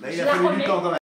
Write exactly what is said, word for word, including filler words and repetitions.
Là, il Je a la fallu du remets. temps quand même.